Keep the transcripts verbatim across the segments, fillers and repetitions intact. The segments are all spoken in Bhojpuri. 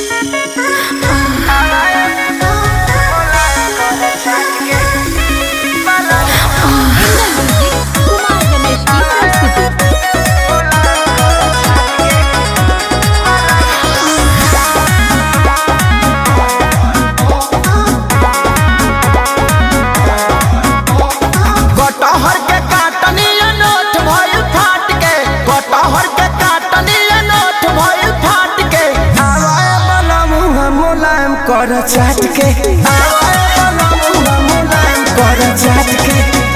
कर चाट के मुलायम कर चाट के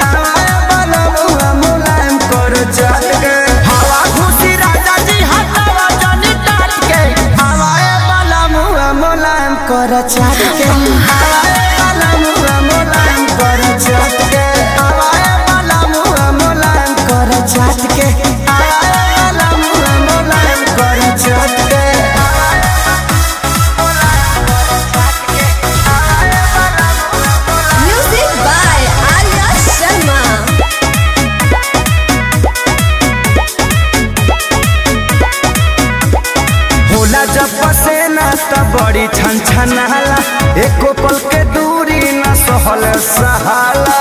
मुलायम कर चाट के हवा खुशी राजा जी हटावा जानी टाट के हवाए वाला मुआ मुलायम कर चाट के हवाए वाला मुआ मुलायम कर चाट के हवाए वाला मुआ मुलायम कर चाट के हवाए वाला मुआ मुलायम कर चाट के जब पसेना तब बड़ी छन छनाला एको पल के दूरी न सहल सहाला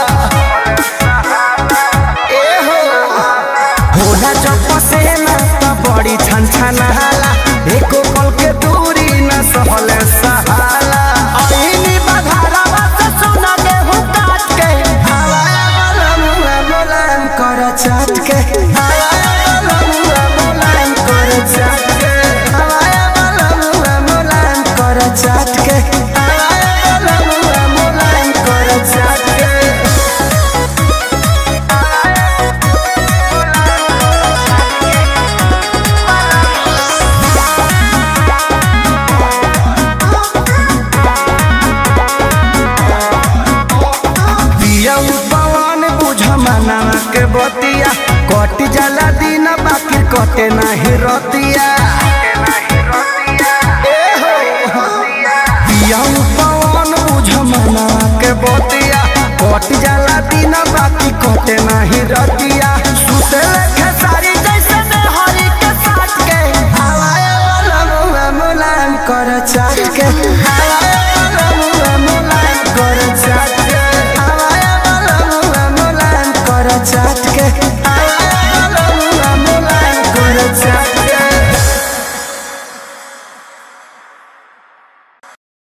ए हो होला जब पसेना तब बड़ी छन छनाला एको पल के दूरी न सहल सहाला आईनी बधारावा से सोना गेहूं काट के हवाया वाला मुआ मुलायम कर चाट के हवाया वाला मुआ मुलायम कर चाट के चाट के वाला मुआ मुलायम कर चाट के दिया पवन बुझ मना के बतिया कट जाला दिन बाकी कटे नहीं रतिया पवन बुझ मना के बतिया कट जाला दिन बाकी कटे नहीं रतिया सुतले